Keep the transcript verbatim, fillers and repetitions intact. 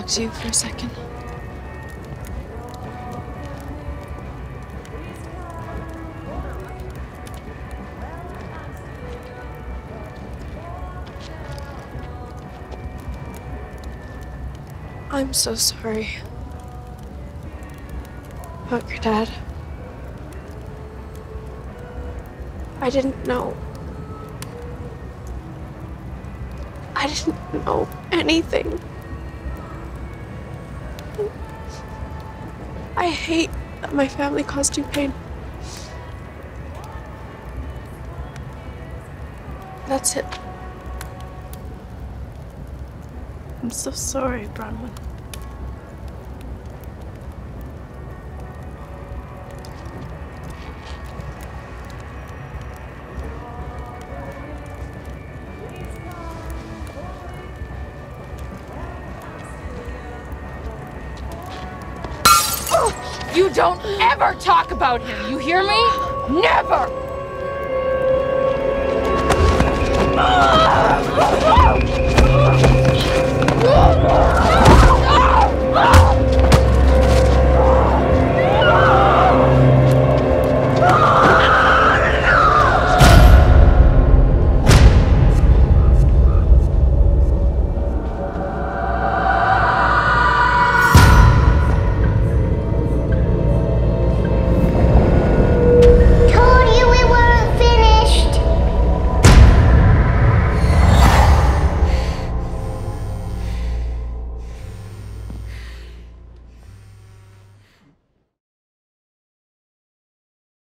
talk to you for a second? I'm so sorry about your dad. I didn't know. I didn't know anything. I hate that my family caused you pain. That's it. I'm so sorry, Bronwyn. You don't ever talk about him, you hear me? Never! Ah!